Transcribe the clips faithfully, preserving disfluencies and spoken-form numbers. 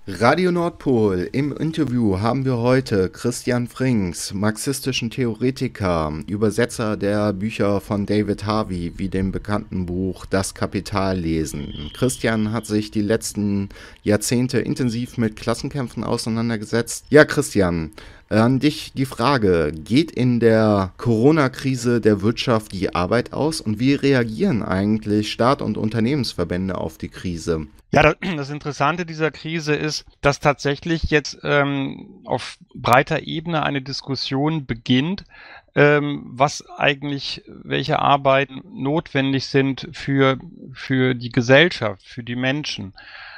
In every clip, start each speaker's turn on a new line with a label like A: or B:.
A: Radio Nordpol. Im Interview haben wir heute Christian Frings, marxistischen Theoretiker, Übersetzer der Bücher von David Harvey, wie dem bekannten Buch Das Kapital lesen. Christian hat sich die letzten Jahrzehnte intensiv mit Klassenkämpfen auseinandergesetzt. Ja, Christian, an dich die Frage: Geht in der Corona-Krise der Wirtschaft die Arbeit aus und wie reagieren eigentlich Staat und Unternehmensverbände auf die Krise?
B: Ja, das Interessante dieser Krise ist, dass tatsächlich jetzt ähm, auf breiter Ebene eine Diskussion beginnt, ähm, was eigentlich, welche Arbeiten notwendig sind für, für die Gesellschaft, für die Menschen.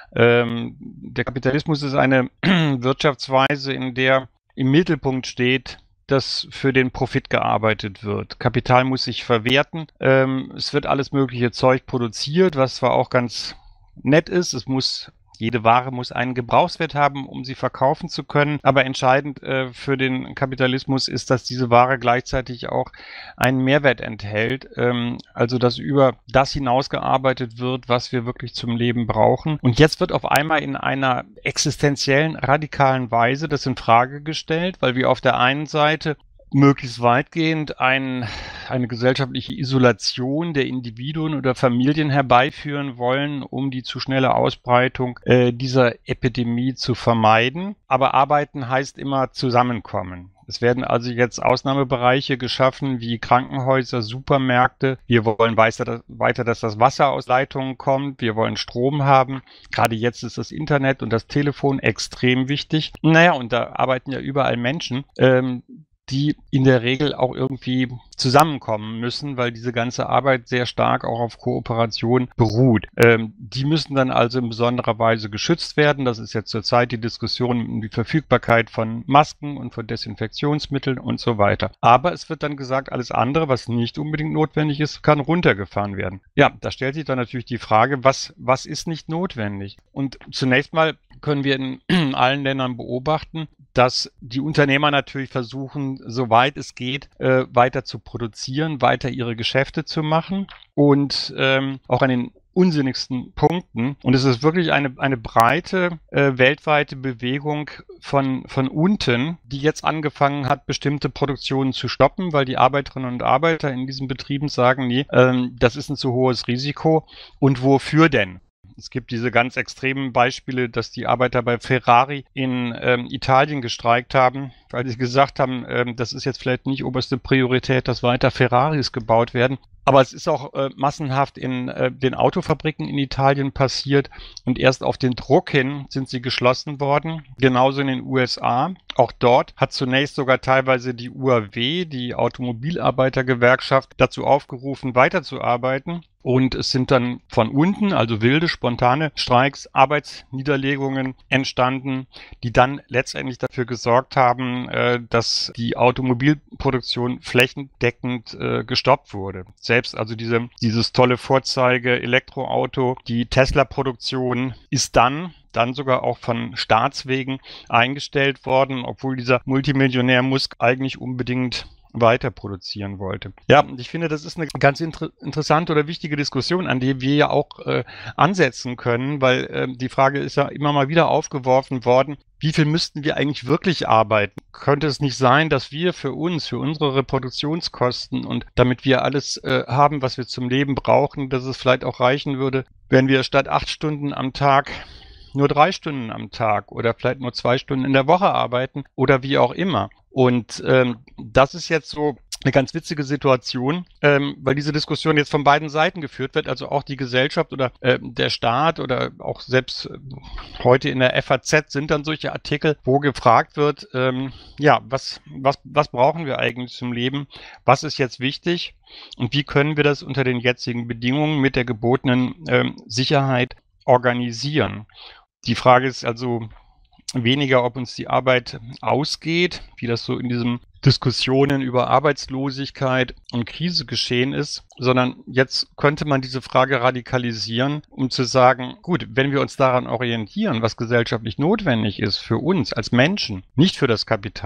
B: Ähm, der Kapitalismus ist eine Wirtschaftsweise, in der im Mittelpunkt steht, dass für den Profit gearbeitet wird. Kapital muss sich verwerten. Ähm, es wird alles mögliche Zeug produziert, was zwar auch ganz nett ist. Es muss, jede Ware muss einen Gebrauchswert haben, um sie verkaufen zu können. Aber entscheidend äh, für den Kapitalismus ist, dass diese Ware gleichzeitig auch einen Mehrwert enthält. Ähm, also, dass über das hinausgearbeitet wird, was wir wirklich zum Leben brauchen. Und jetzt wird auf einmal in einer existenziellen, radikalen Weise das in Frage gestellt, weil wir auf der einen Seite möglichst weitgehend ein, eine gesellschaftliche Isolation der Individuen oder Familien herbeiführen wollen, um die zu schnelle Ausbreitung äh, dieser Epidemie zu vermeiden. Aber arbeiten heißt immer zusammenkommen. Es werden also jetzt Ausnahmebereiche geschaffen wie Krankenhäuser, Supermärkte. Wir wollen weiter, weiter, dass das Wasser aus Leitungen kommt. Wir wollen Strom haben. Gerade jetzt ist das Internet und das Telefon extrem wichtig. Naja, und da arbeiten ja überall Menschen, ähm, die in der Regel auch irgendwie zusammenkommen müssen, weil diese ganze Arbeit sehr stark auch auf Kooperation beruht. Ähm, die müssen dann also in besonderer Weise geschützt werden. Das ist jetzt zurzeit die Diskussion um die Verfügbarkeit von Masken und von Desinfektionsmitteln und so weiter. Aber es wird dann gesagt, alles andere, was nicht unbedingt notwendig ist, kann runtergefahren werden. Ja, da stellt sich dann natürlich die Frage, was, was ist nicht notwendig? Und zunächst mal können wir in allen Ländern beobachten, dass die Unternehmer natürlich versuchen, soweit es geht, äh, weiter zu produzieren, weiter ihre Geschäfte zu machen und ähm, auch an den unsinnigsten Punkten. Und es ist wirklich eine, eine breite äh, weltweite Bewegung von, von unten, die jetzt angefangen hat, bestimmte Produktionen zu stoppen, weil die Arbeiterinnen und Arbeiter in diesen Betrieben sagen, nee, ähm, das ist ein zu hohes Risiko. Und wofür denn? Es gibt diese ganz extremen Beispiele, dass die Arbeiter bei Ferrari in ähm, Italien gestreikt haben, weil sie gesagt haben, ähm, das ist jetzt vielleicht nicht oberste Priorität, dass weiter Ferraris gebaut werden. Aber es ist auch äh, massenhaft in äh, den Autofabriken in Italien passiert und erst auf den Druck hin sind sie geschlossen worden. Genauso in den U S A. Auch dort hat zunächst sogar teilweise die U A W, die Automobilarbeitergewerkschaft, dazu aufgerufen, weiterzuarbeiten. Und es sind dann von unten, also wilde, spontane Streiks, Arbeitsniederlegungen entstanden, die dann letztendlich dafür gesorgt haben, äh, dass die Automobilproduktion flächendeckend äh, gestoppt wurde. Selbst also diese, dieses tolle Vorzeige-Elektroauto, die Tesla-Produktion ist dann dann sogar auch von Staatswegen eingestellt worden, obwohl dieser Multimillionär Musk eigentlich unbedingt weiter produzieren wollte. Ja, und ich finde, das ist eine ganz inter- interessante oder wichtige Diskussion, an der wir ja auch äh, ansetzen können, weil äh, die Frage ist ja immer mal wieder aufgeworfen worden, wie viel müssten wir eigentlich wirklich arbeiten? Könnte es nicht sein, dass wir für uns, für unsere Reproduktionskosten und damit wir alles äh, haben, was wir zum Leben brauchen, dass es vielleicht auch reichen würde, wenn wir statt acht Stunden am Tag nur drei Stunden am Tag oder vielleicht nur zwei Stunden in der Woche arbeiten oder wie auch immer. Und ähm, das ist jetzt so eine ganz witzige Situation, ähm, weil diese Diskussion jetzt von beiden Seiten geführt wird, also auch die Gesellschaft oder äh, der Staat oder auch selbst äh, heute in der F A Z sind dann solche Artikel, wo gefragt wird, ähm, ja, was, was, was brauchen wir eigentlich zum Leben? Was ist jetzt wichtig? Und wie können wir das unter den jetzigen Bedingungen mit der gebotenen ähm, Sicherheit organisieren? Die Frage ist also weniger, ob uns die Arbeit ausgeht, wie das so in diesen Diskussionen über Arbeitslosigkeit und Krise geschehen ist, sondern jetzt könnte man diese Frage radikalisieren, um zu sagen, gut, wenn wir uns daran orientieren, was gesellschaftlich notwendig ist für uns als Menschen, nicht für das Kapital,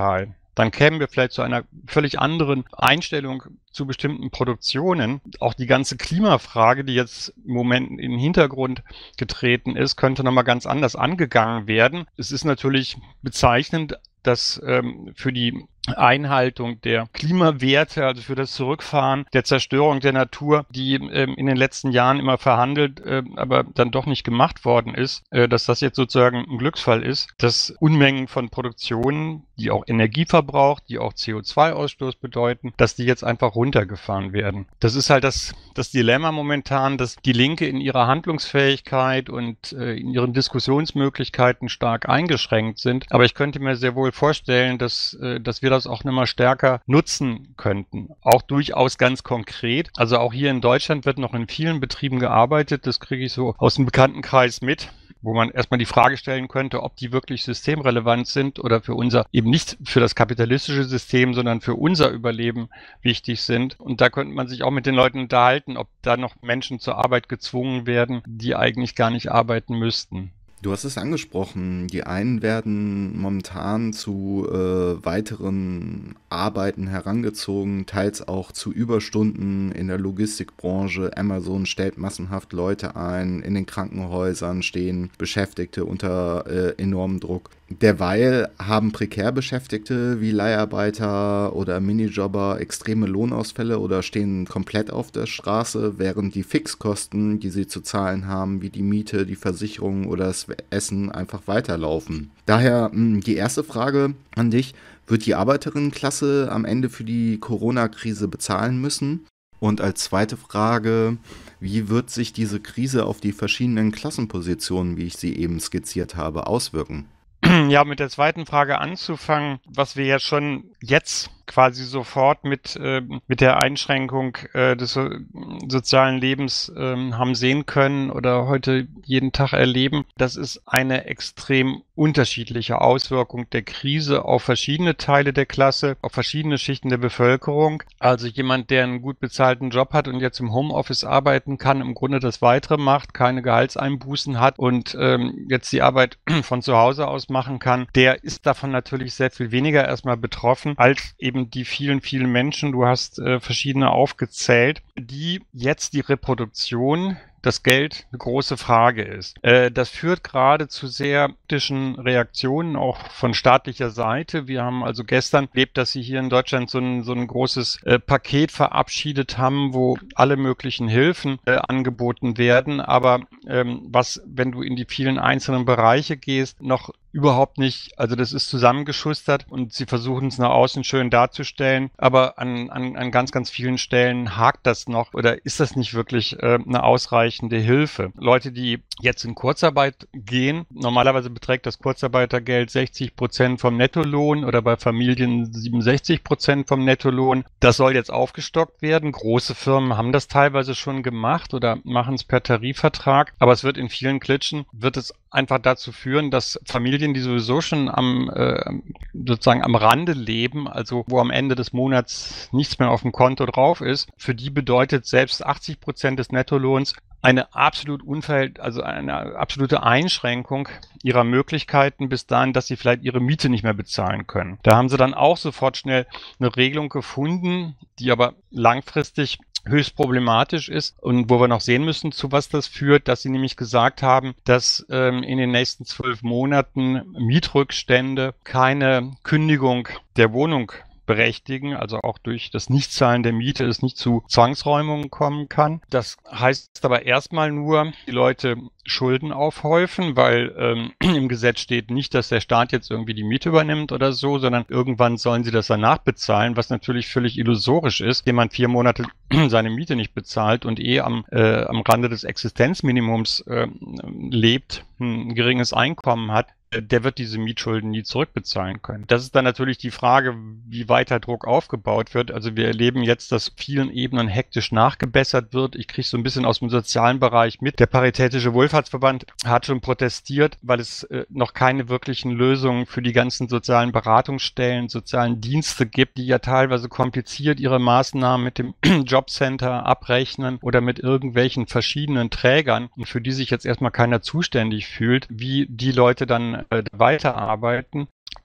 B: dann kämen wir vielleicht zu einer völlig anderen Einstellung zu bestimmten Produktionen. Auch die ganze Klimafrage, die jetzt im Moment in den Hintergrund getreten ist, könnte nochmal ganz anders angegangen werden. Es ist natürlich bezeichnend, dass ähm, für die Einhaltung der Klimawerte, also für das Zurückfahren der Zerstörung der Natur, die ähm, in den letzten Jahren immer verhandelt, äh, aber dann doch nicht gemacht worden ist, äh, dass das jetzt sozusagen ein Glücksfall ist, dass Unmengen von Produktionen, die auch Energie verbraucht, die auch C O zwei Ausstoß bedeuten, dass die jetzt einfach runtergefahren werden. Das ist halt das, das Dilemma momentan, dass die Linke in ihrer Handlungsfähigkeit und äh, in ihren Diskussionsmöglichkeiten stark eingeschränkt sind. Aber ich könnte mir sehr wohl vorstellen, dass, äh, dass wir das auch noch mal stärker nutzen könnten. Auch durchaus ganz konkret. Also auch hier in Deutschland wird noch in vielen Betrieben gearbeitet. Das kriege ich so aus dem Bekanntenkreis mit, wo man erstmal die Frage stellen könnte, ob die wirklich systemrelevant sind oder für unser, eben nicht für das kapitalistische System, sondern für unser Überleben wichtig sind. Und da könnte man sich auch mit den Leuten unterhalten, ob da noch Menschen zur Arbeit gezwungen werden, die eigentlich gar nicht arbeiten müssten.
A: Du hast es angesprochen, die einen werden momentan zu äh, weiteren Arbeiten herangezogen, teils auch zu Überstunden in der Logistikbranche. Amazon stellt massenhaft Leute ein, in den Krankenhäusern stehen Beschäftigte unter äh, enormem Druck. Derweil haben prekär Beschäftigte wie Leiharbeiter oder Minijobber extreme Lohnausfälle oder stehen komplett auf der Straße, während die Fixkosten, die sie zu zahlen haben, wie die Miete, die Versicherung oder das Essen, einfach weiterlaufen. Daher mh, die erste Frage an dich: Wird die Arbeiterinnenklasse am Ende für die Corona-Krise bezahlen müssen? Und als zweite Frage: Wie wird sich diese Krise auf die verschiedenen Klassenpositionen, wie ich sie eben skizziert habe, auswirken?
B: Ja, mit der zweiten Frage anzufangen, was wir ja schon jetzt quasi sofort mit, äh, mit der Einschränkung äh, des so, sozialen Lebens äh, haben sehen können oder heute jeden Tag erleben. Das ist eine extrem unterschiedliche Auswirkung der Krise auf verschiedene Teile der Klasse, auf verschiedene Schichten der Bevölkerung. Also jemand, der einen gut bezahlten Job hat und jetzt im Homeoffice arbeiten kann, im Grunde das Weitere macht, keine Gehaltseinbußen hat und ähm, jetzt die Arbeit von zu Hause aus machen kann, der ist davon natürlich sehr viel weniger erstmal betroffen als eben die vielen, vielen Menschen, du hast äh, verschiedene aufgezählt, die jetzt die Reproduktion, das Geld eine große Frage ist. Äh, das führt gerade zu sehr kritischen Reaktionen, auch von staatlicher Seite. Wir haben also gestern erlebt, dass sie hier in Deutschland so ein, so ein großes äh, Paket verabschiedet haben, wo alle möglichen Hilfen äh, angeboten werden. Aber ähm, was, wenn du in die vielen einzelnen Bereiche gehst, noch überhaupt nicht, also das ist zusammengeschustert und sie versuchen es nach außen schön darzustellen, aber an, an, an ganz, ganz vielen Stellen hakt das noch oder ist das nicht wirklich äh, eine ausreichende Hilfe. Leute, die jetzt in Kurzarbeit gehen, normalerweise beträgt das Kurzarbeitergeld sechzig Prozent vom Nettolohn oder bei Familien siebenundsechzig Prozent vom Nettolohn. Das soll jetzt aufgestockt werden. Große Firmen haben das teilweise schon gemacht oder machen es per Tarifvertrag, aber es wird in vielen Klitschen, wird es einfach dazu führen, dass Familien, die sowieso schon am äh, sozusagen am Rande leben, also wo am Ende des Monats nichts mehr auf dem Konto drauf ist, für die bedeutet selbst achtzig Prozent des Nettolohns eine absolut unverhält, also eine absolute Einschränkung ihrer Möglichkeiten bis dahin, dass sie vielleicht ihre Miete nicht mehr bezahlen können. Da haben sie dann auch sofort schnell eine Regelung gefunden, die aber langfristig höchst problematisch ist und wo wir noch sehen müssen, zu was das führt, dass sie nämlich gesagt haben, dass ähm, in den nächsten zwölf Monaten Mietrückstände keine Kündigung der Wohnung berechtigen, also auch durch das Nichtzahlen der Miete es nicht zu Zwangsräumungen kommen kann. Das heißt aber erstmal nur, die Leute Schulden aufhäufen, weil ähm, im Gesetz steht nicht, dass der Staat jetzt irgendwie die Miete übernimmt oder so, sondern irgendwann sollen sie das danach bezahlen, was natürlich völlig illusorisch ist, wenn man vier Monate seine Miete nicht bezahlt und eh am, äh, am Rande des Existenzminimums äh, lebt, ein geringes Einkommen hat, der wird diese Mietschulden nie zurückbezahlen können. Das ist dann natürlich die Frage, wie weiter Druck aufgebaut wird. Also wir erleben jetzt, dass vielen Ebenen hektisch nachgebessert wird. Ich kriege so ein bisschen aus dem sozialen Bereich mit. Der Paritätische Wohlfahrtsverband hat schon protestiert, weil es äh, noch keine wirklichen Lösungen für die ganzen sozialen Beratungsstellen, sozialen Dienste gibt, die ja teilweise kompliziert ihre Maßnahmen mit dem Jobcenter abrechnen oder mit irgendwelchen verschiedenen Trägern und für die sich jetzt erstmal keiner zuständig fühlt, wie die Leute dann weiterarbeiten.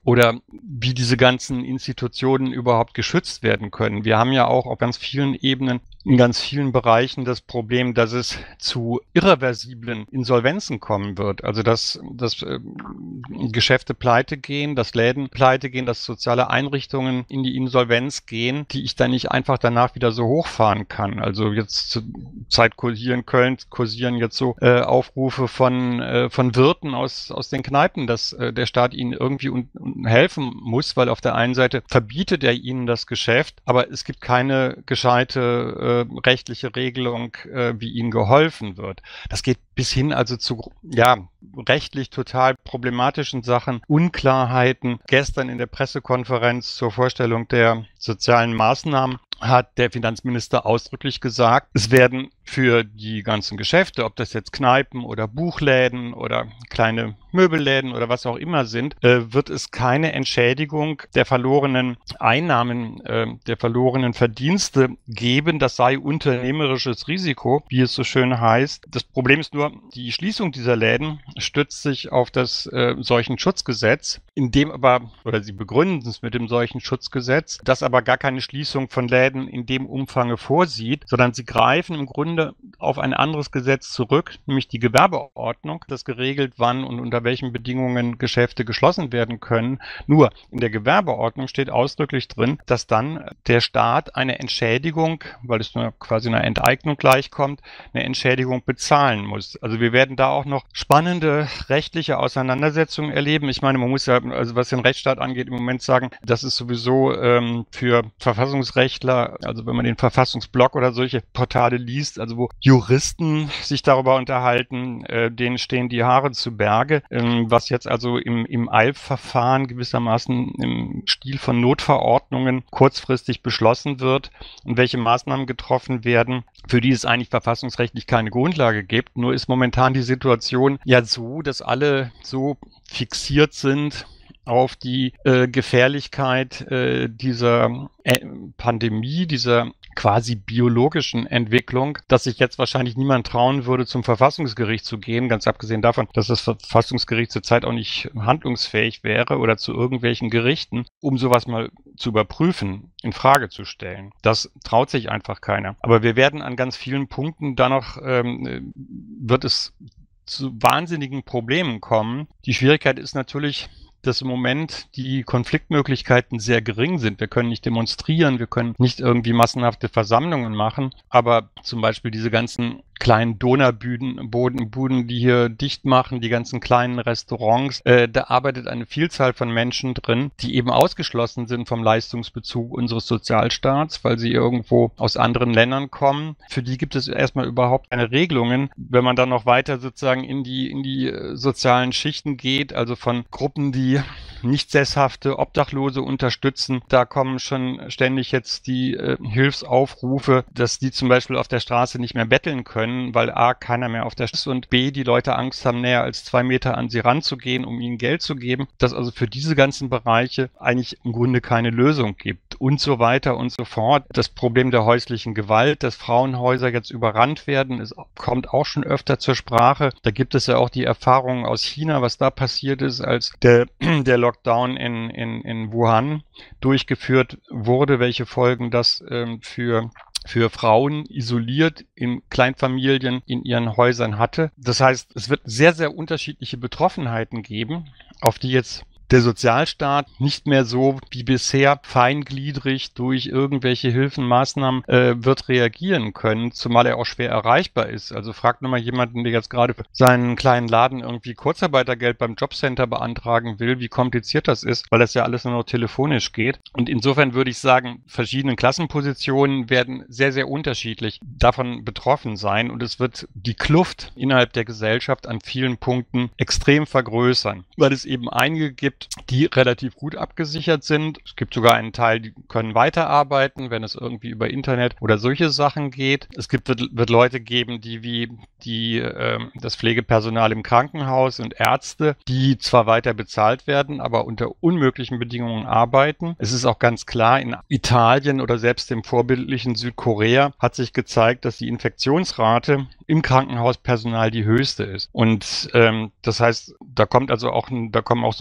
B: oder wie diese ganzen Institutionen überhaupt geschützt werden können. Wir haben ja auch auf ganz vielen Ebenen, in ganz vielen Bereichen das Problem, dass es zu irreversiblen Insolvenzen kommen wird. Also dass, dass äh, Geschäfte pleite gehen, dass Läden pleite gehen, dass soziale Einrichtungen in die Insolvenz gehen, die ich dann nicht einfach danach wieder so hochfahren kann. Also jetzt zur Zeit kursieren Köln, kursieren jetzt so äh, Aufrufe von, äh, von Wirten aus, aus den Kneipen, dass äh, der Staat ihnen irgendwie un, un helfen muss, weil auf der einen Seite verbietet er ihnen das Geschäft, aber es gibt keine gescheite äh, rechtliche Regelung, äh, wie ihnen geholfen wird. Das geht bis hin also zu, ja, rechtlich total problematischen Sachen, Unklarheiten. Gestern in der Pressekonferenz zur Vorstellung der sozialen Maßnahmen hat der Finanzminister ausdrücklich gesagt, es werden für die ganzen Geschäfte, ob das jetzt Kneipen oder Buchläden oder kleine Möbelläden oder was auch immer sind, äh, wird es keine Entschädigung der verlorenen Einnahmen, äh, der verlorenen Verdienste geben. Das sei unternehmerisches Risiko, wie es so schön heißt. Das Problem ist nur, die Schließung dieser Läden stützt sich auf das äh, Seuchenschutzgesetz, in dem aber, oder sie begründen es mit dem Seuchenschutzgesetz, das aber gar keine Schließung von Läden in dem Umfange vorsieht, sondern sie greifen im Grunde auf ein anderes Gesetz zurück, nämlich die Gewerbeordnung, das geregelt, wann und unter welchen Bedingungen Geschäfte geschlossen werden können. Nur in der Gewerbeordnung steht ausdrücklich drin, dass dann der Staat eine Entschädigung, weil es nur quasi einer Enteignung gleichkommt, eine Entschädigung bezahlen muss. Also wir werden da auch noch spannende rechtliche Auseinandersetzungen erleben. Ich meine, man muss ja, also was den Rechtsstaat angeht, im Moment sagen, das ist sowieso ähm, für Verfassungsrechtler, also wenn man den Verfassungsblog oder solche Portale liest, also wo Juristen sich darüber unterhalten, äh, denen stehen die Haare zu Berge, ähm, was jetzt also im, im Eilverfahren gewissermaßen im Stil von Notverordnungen kurzfristig beschlossen wird und welche Maßnahmen getroffen werden, für die es eigentlich verfassungsrechtlich keine Grundlage gibt. Nur ist momentan die Situation ja so, dass alle so fixiert sind auf die äh, Gefährlichkeit äh, dieser äh, Pandemie, dieser quasi biologischen Entwicklung, dass sich jetzt wahrscheinlich niemand trauen würde, zum Verfassungsgericht zu gehen, ganz abgesehen davon, dass das Verfassungsgericht zurzeit auch nicht handlungsfähig wäre oder zu irgendwelchen Gerichten, um sowas mal zu überprüfen, in Frage zu stellen. Das traut sich einfach keiner. Aber wir werden an ganz vielen Punkten da noch, ähm, wird es zu wahnsinnigen Problemen kommen. Die Schwierigkeit ist natürlich, dass im Moment die Konfliktmöglichkeiten sehr gering sind. Wir können nicht demonstrieren, wir können nicht irgendwie massenhafte Versammlungen machen, aber zum Beispiel diese ganzen kleinen Donerbuden, Boden, Buden, die hier dicht machen, die ganzen kleinen Restaurants, äh, da arbeitet eine Vielzahl von Menschen drin, die eben ausgeschlossen sind vom Leistungsbezug unseres Sozialstaats, weil sie irgendwo aus anderen Ländern kommen. Für die gibt es erstmal überhaupt keine Regelungen. Wenn man dann noch weiter sozusagen in die, in die äh, sozialen Schichten geht, also von Gruppen, die nicht sesshafte Obdachlose unterstützen, da kommen schon ständig jetzt die äh, Hilfsaufrufe, dass die zum Beispiel auf der Straße nicht mehr betteln können, weil A, keiner mehr auf der Straße ist und B, die Leute Angst haben, näher als zwei Meter an sie ranzugehen, um ihnen Geld zu geben, dass also für diese ganzen Bereiche eigentlich im Grunde keine Lösung gibt und so weiter und so fort. Das Problem der häuslichen Gewalt, dass Frauenhäuser jetzt überrannt werden, es kommt auch schon öfter zur Sprache. Da gibt es ja auch die Erfahrungen aus China, was da passiert ist, als der, der Lockdown in, in, in Wuhan durchgeführt wurde, welche Folgen das ähm, für für Frauen isoliert in Kleinfamilien in ihren Häusern hatte. Das heißt, es wird sehr, sehr unterschiedliche Betroffenheiten geben, auf die jetzt der Sozialstaat nicht mehr so wie bisher feingliedrig durch irgendwelche Hilfen, Maßnahmen äh, wird reagieren können, zumal er auch schwer erreichbar ist. Also fragt nur mal jemanden, der jetzt gerade für seinen kleinen Laden irgendwie Kurzarbeitergeld beim Jobcenter beantragen will, wie kompliziert das ist, weil das ja alles nur noch telefonisch geht. Und insofern würde ich sagen, verschiedene Klassenpositionen werden sehr, sehr unterschiedlich davon betroffen sein und es wird die Kluft innerhalb der Gesellschaft an vielen Punkten extrem vergrößern, weil es eben einige gibt, die relativ gut abgesichert sind. Es gibt sogar einen Teil, die können weiterarbeiten, wenn es irgendwie über Internet oder solche Sachen geht. Es gibt, wird, wird Leute geben, die wie die, äh, das Pflegepersonal im Krankenhaus und Ärzte, die zwar weiter bezahlt werden, aber unter unmöglichen Bedingungen arbeiten. Es ist auch ganz klar, in Italien oder selbst im vorbildlichen Südkorea hat sich gezeigt, dass die Infektionsrate im Krankenhauspersonal die höchste ist. Und ähm, das heißt, da kommt also auch, da kommen auch solche Fragen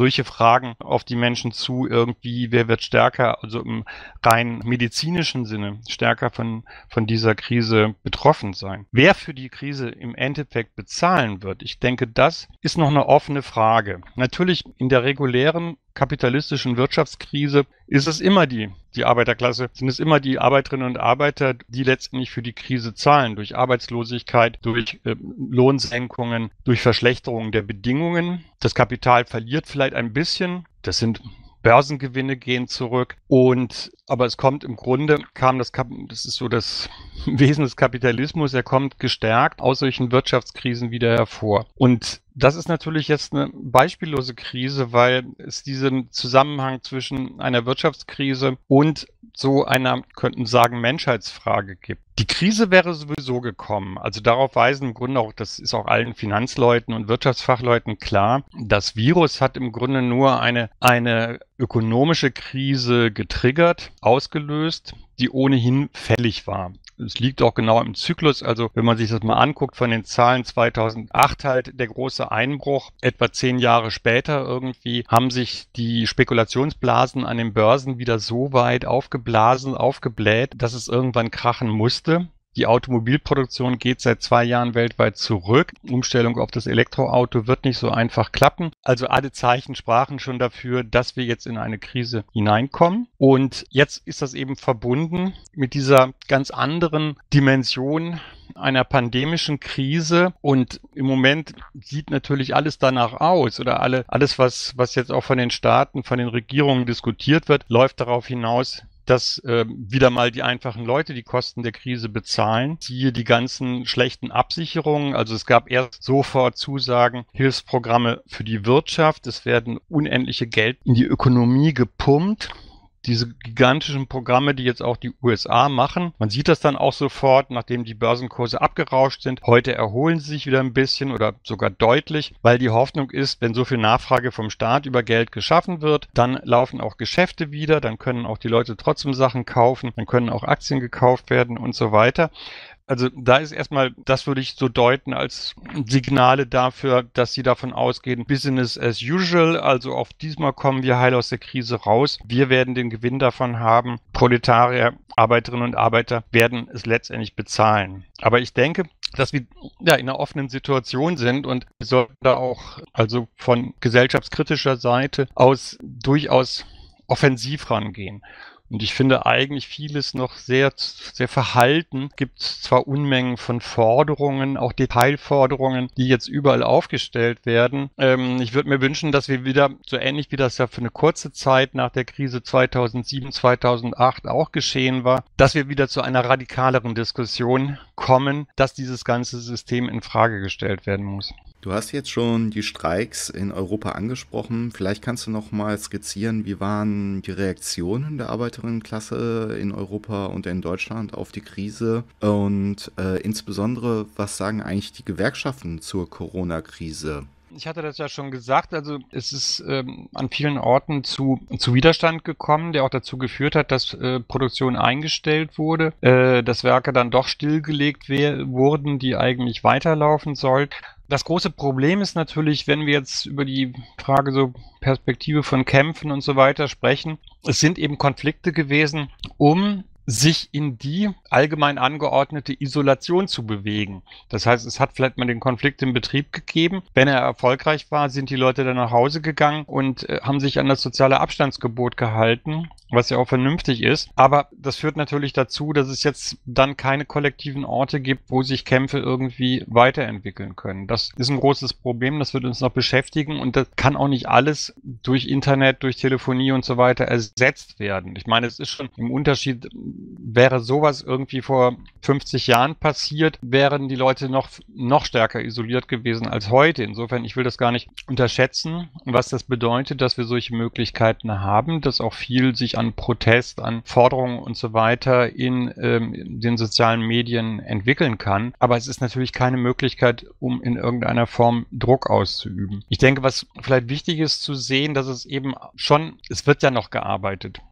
B: Fragen auf die Menschen zu, irgendwie, wer wird stärker, also im rein medizinischen Sinne, stärker von, von dieser Krise betroffen sein. Wer für die Krise im Endeffekt bezahlen wird, ich denke, das ist noch eine offene Frage. Natürlich in der regulären kapitalistischen Wirtschaftskrise ist es immer die, die Arbeiterklasse, sind es immer die Arbeiterinnen und Arbeiter, die letztendlich für die Krise zahlen, durch Arbeitslosigkeit, durch äh, Lohnsenkungen, durch Verschlechterung der Bedingungen. Das Kapital verliert vielleicht ein bisschen, das sind Börsengewinne gehen zurück und aber es kommt im Grunde, kam das, Kap das ist so das Wesen des Kapitalismus, er kommt gestärkt aus solchen Wirtschaftskrisen wieder hervor. Und das ist natürlich jetzt eine beispiellose Krise, weil es diesen Zusammenhang zwischen einer Wirtschaftskrise und so einer, könnten sagen, Menschheitsfrage gibt. Die Krise wäre sowieso gekommen. Also darauf weisen im Grunde auch, das ist auch allen Finanzleuten und Wirtschaftsfachleuten klar, das Virus hat im Grunde nur eine, eine ökonomische Krise getriggert, ausgelöst, die ohnehin fällig war. Es liegt auch genau im Zyklus, also wenn man sich das mal anguckt von den Zahlen zweitausendacht halt der große Einbruch, etwa zehn Jahre später irgendwie haben sich die Spekulationsblasen an den Börsen wieder so weit aufgeblasen, aufgebläht, dass es irgendwann krachen musste. Die Automobilproduktion geht seit zwei Jahren weltweit zurück. Umstellung auf das Elektroauto wird nicht so einfach klappen. Also alle Zeichen sprachen schon dafür, dass wir jetzt in eine Krise hineinkommen. Und jetzt ist das eben verbunden mit dieser ganz anderen Dimension einer pandemischen Krise. Und im Moment sieht natürlich alles danach aus oder alle, alles, was, was jetzt auch von den Staaten, von den Regierungen diskutiert wird, läuft darauf hinaus, dass äh, wieder mal die einfachen Leute die Kosten der Krise bezahlen. Siehe die ganzen schlechten Absicherungen. Also es gab erst sofort Zusagen, Hilfsprogramme für die Wirtschaft. Es werden unendliche Geld in die Ökonomie gepumpt. Diese gigantischen Programme, die jetzt auch die U S A machen. Man sieht das dann auch sofort, nachdem die Börsenkurse abgerauscht sind. Heute erholen sie sich wieder ein bisschen oder sogar deutlich, weil die Hoffnung ist, wenn so viel Nachfrage vom Staat über Geld geschaffen wird, dann laufen auch Geschäfte wieder, dann können auch die Leute trotzdem Sachen kaufen, dann können auch Aktien gekauft werden und so weiter. Also da ist erstmal, das würde ich so deuten als Signale dafür, dass sie davon ausgehen, Business as usual, also auf diesmal kommen wir heil aus der Krise raus. Wir werden den Gewinn davon haben. Proletarier, Arbeiterinnen und Arbeiter werden es letztendlich bezahlen. Aber ich denke, dass wir ja in einer offenen Situation sind und wir sollten da auch also von gesellschaftskritischer Seite aus durchaus offensiv rangehen. Und ich finde eigentlich vieles noch sehr, sehr verhalten. Es gibt zwar Unmengen von Forderungen, auch Detailforderungen, die jetzt überall aufgestellt werden. Ähm, ich würde mir wünschen, dass wir wieder, so ähnlich wie das ja für eine kurze Zeit nach der Krise zweitausendsieben, zweitausendacht auch geschehen war, dass wir wieder zu einer radikaleren Diskussion kommen, dass dieses ganze System in Frage gestellt werden muss.
A: Du hast jetzt schon die Streiks in Europa angesprochen. Vielleicht kannst du noch mal skizzieren, wie waren die Reaktionen der Arbeiterinnenklasse in Europa und in Deutschland auf die Krise? Und äh, insbesondere, was sagen eigentlich die Gewerkschaften zur Corona-Krise?
B: Ich hatte das ja schon gesagt, also es ist ähm, an vielen Orten zu, zu Widerstand gekommen, der auch dazu geführt hat, dass äh, Produktion eingestellt wurde, äh, dass Werke dann doch stillgelegt wurden, die eigentlich weiterlaufen sollten. Das große Problem ist natürlich, wenn wir jetzt über die Frage so Perspektive von Kämpfen und so weiter sprechen, es sind eben Konflikte gewesen, um sich in die allgemein angeordnete Isolation zu bewegen. Das heißt, es hat vielleicht mal den Konflikt im Betrieb gegeben. Wenn er erfolgreich war, sind die Leute dann nach Hause gegangen und äh, haben sich an das soziale Abstandsgebot gehalten, was ja auch vernünftig ist. Aber das führt natürlich dazu, dass es jetzt dann keine kollektiven Orte gibt, wo sich Kämpfe irgendwie weiterentwickeln können. Das ist ein großes Problem, das wird uns noch beschäftigen und das kann auch nicht alles durch Internet, durch Telefonie und so weiter ersetzt werden. Ich meine, es ist schon im Unterschied. Wäre sowas irgendwie vor fünfzig Jahren passiert, wären die Leute noch, noch stärker isoliert gewesen als heute. Insofern, ich will das gar nicht unterschätzen, was das bedeutet, dass wir solche Möglichkeiten haben, dass auch viel sich an Protest, an Forderungen und so weiter in ähm, den sozialen Medien entwickeln kann. Aber es ist natürlich keine Möglichkeit, um in irgendeiner Form Druck auszuüben. Ich denke, was vielleicht wichtig ist zu sehen, dass es eben schon, es wird ja noch gearbeitet.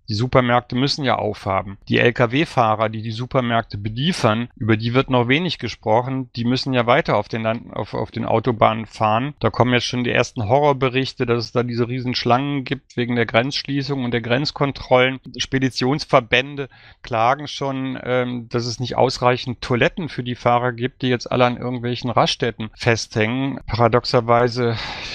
B: Die Supermärkte müssen ja aufhaben. Die L K W-Fahrer, die die Supermärkte beliefern, über die wird noch wenig gesprochen. Die müssen ja weiter auf den, Land auf, auf den Autobahnen fahren. Da kommen jetzt schon die ersten Horrorberichte, dass es da diese riesen Schlangen gibt wegen der Grenzschließung und der Grenzkontrollen. Speditionsverbände klagen schon, ähm, dass es nicht ausreichend Toiletten für die Fahrer gibt, die jetzt alle an irgendwelchen Raststätten festhängen. Paradoxerweise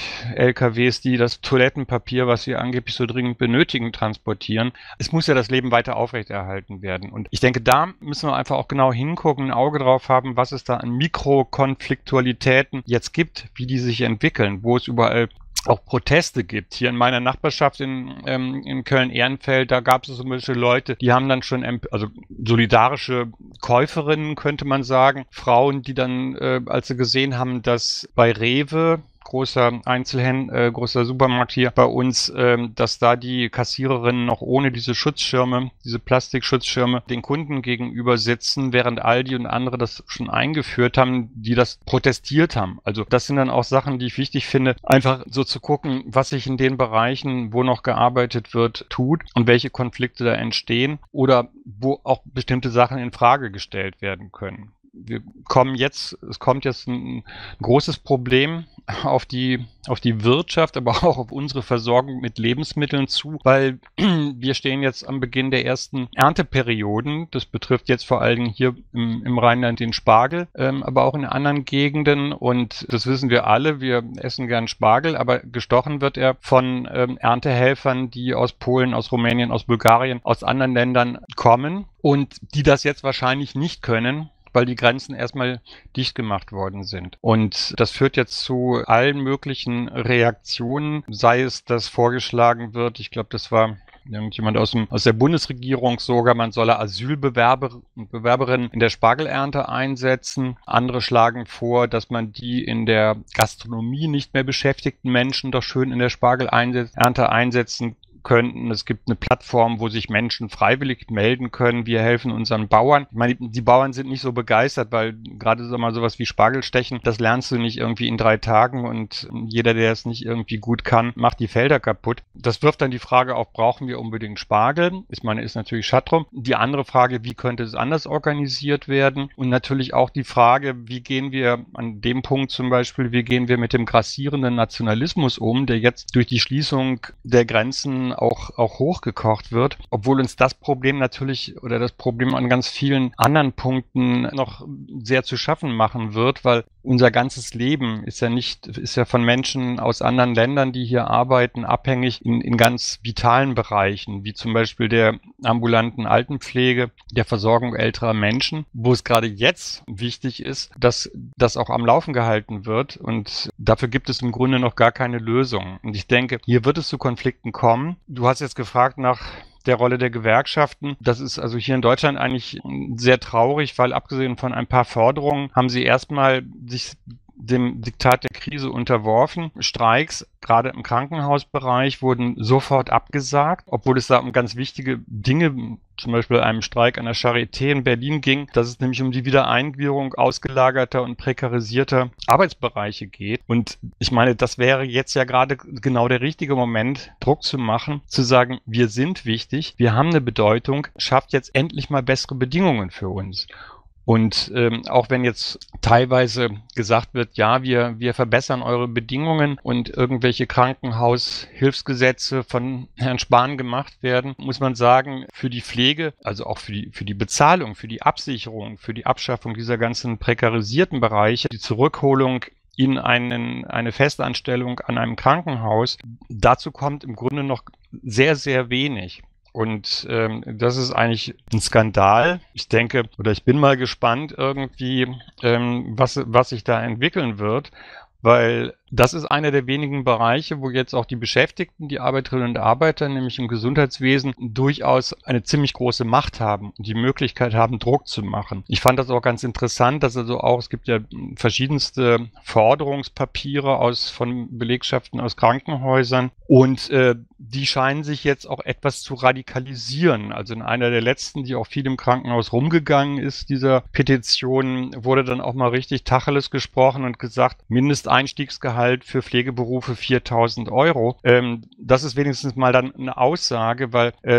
B: L K Ws, die das Toilettenpapier, was sie angeblich so dringend benötigen, transportieren. Es muss ja das Leben weiter aufrechterhalten werden. Und ich denke, da müssen wir einfach auch genau hingucken, ein Auge drauf haben, was es da an Mikrokonfliktualitäten jetzt gibt, wie die sich entwickeln, wo es überall auch Proteste gibt. Hier in meiner Nachbarschaft in, ähm, in Köln-Ehrenfeld, da gab es zum Beispiel Leute, die haben dann schon, also solidarische Käuferinnen, könnte man sagen, Frauen, die dann, äh, als sie gesehen haben, dass bei Rewe, großer Einzelhändler, äh, großer Supermarkt hier bei uns, ähm, dass da die Kassiererinnen noch ohne diese Schutzschirme, diese Plastikschutzschirme den Kunden gegenüber sitzen, während Aldi und andere das schon eingeführt haben, die das protestiert haben. Also das sind dann auch Sachen, die ich wichtig finde, einfach so zu gucken, was sich in den Bereichen, wo noch gearbeitet wird, tut und welche Konflikte da entstehen oder wo auch bestimmte Sachen in Frage gestellt werden können. Wir kommen jetzt, es kommt jetzt ein, ein großes Problem auf die, auf die Wirtschaft, aber auch auf unsere Versorgung mit Lebensmitteln zu, weil wir stehen jetzt am Beginn der ersten Ernteperioden. Das betrifft jetzt vor allen Dingen hier im, im Rheinland den Spargel, ähm, aber auch in anderen Gegenden. Und das wissen wir alle, wir essen gern Spargel, aber gestochen wird er von ähm, Erntehelfern, die aus Polen, aus Rumänien, aus Bulgarien, aus anderen Ländern kommen und die das jetzt wahrscheinlich nicht können, weil die Grenzen erstmal dicht gemacht worden sind. Und das führt jetzt zu allen möglichen Reaktionen, sei es, dass vorgeschlagen wird, ich glaube, das war irgendjemand aus, dem, aus der Bundesregierung sogar, man solle Asylbewerber und Bewerberinnen in der Spargelernte einsetzen. Andere schlagen vor, dass man die in der Gastronomie nicht mehr beschäftigten Menschen doch schön in der Spargelernte einsetzen könnten. Es gibt eine Plattform, wo sich Menschen freiwillig melden können. Wir helfen unseren Bauern. Ich meine, die Bauern sind nicht so begeistert, weil gerade so mal sowas wie Spargelstechen, das lernst du nicht irgendwie in drei Tagen und jeder, der es nicht irgendwie gut kann, macht die Felder kaputt. Das wirft dann die Frage auf, brauchen wir unbedingt Spargel? Ich meine, ist natürlich Schattrum. Die andere Frage, wie könnte es anders organisiert werden? Und natürlich auch die Frage, wie gehen wir an dem Punkt zum Beispiel, wie gehen wir mit dem grassierenden Nationalismus um, der jetzt durch die Schließung der Grenzen auch, auch hochgekocht wird, obwohl uns das Problem natürlich oder das Problem an ganz vielen anderen Punkten noch sehr zu schaffen machen wird, weil unser ganzes Leben ist ja nicht, ist ja von Menschen aus anderen Ländern, die hier arbeiten, abhängig in, in ganz vitalen Bereichen, wie zum Beispiel der ambulanten Altenpflege, der Versorgung älterer Menschen, wo es gerade jetzt wichtig ist, dass das auch am Laufen gehalten wird und dafür gibt es im Grunde noch gar keine Lösung. Und ich denke, hier wird es zu Konflikten kommen. Du hast jetzt gefragt nach der Rolle der Gewerkschaften. Das ist also hier in Deutschland eigentlich sehr traurig, weil abgesehen von ein paar Forderungen haben sie erstmal sich dem Diktat der Krise unterworfen. Streiks, gerade im Krankenhausbereich, wurden sofort abgesagt, obwohl es da um ganz wichtige Dinge, zum Beispiel einem Streik an der Charité in Berlin ging, dass es nämlich um die Wiedereingliederung ausgelagerter und prekarisierter Arbeitsbereiche geht. Und ich meine, das wäre jetzt ja gerade genau der richtige Moment, Druck zu machen, zu sagen, wir sind wichtig, wir haben eine Bedeutung, schafft jetzt endlich mal bessere Bedingungen für uns. Und ähm, auch wenn jetzt teilweise gesagt wird, ja, wir wir verbessern eure Bedingungen und irgendwelche Krankenhaushilfsgesetze von Herrn Spahn gemacht werden, muss man sagen, für die Pflege, also auch für die für die Bezahlung, für die Absicherung, für die Abschaffung dieser ganzen prekarisierten Bereiche, die Zurückholung in einen, eine Festanstellung an einem Krankenhaus, dazu kommt im Grunde noch sehr, sehr wenig. Und ähm, das ist eigentlich ein Skandal. Ich denke, oder ich bin mal gespannt irgendwie, ähm, was, was sich da entwickeln wird, weil das ist einer der wenigen Bereiche, wo jetzt auch die Beschäftigten, die Arbeiterinnen und Arbeiter, nämlich im Gesundheitswesen, durchaus eine ziemlich große Macht haben und die Möglichkeit haben, Druck zu machen. Ich fand das auch ganz interessant, dass also auch, es gibt ja verschiedenste Forderungspapiere aus, von Belegschaften aus Krankenhäusern und äh, die scheinen sich jetzt auch etwas zu radikalisieren. Also in einer der letzten, die auch viel im Krankenhaus rumgegangen ist, dieser Petition, wurde dann auch mal richtig Tacheles gesprochen und gesagt, Mindesteinstiegsgehalt für Pflegeberufe viertausend Euro. Ähm, das ist wenigstens mal dann eine Aussage, weil ähm,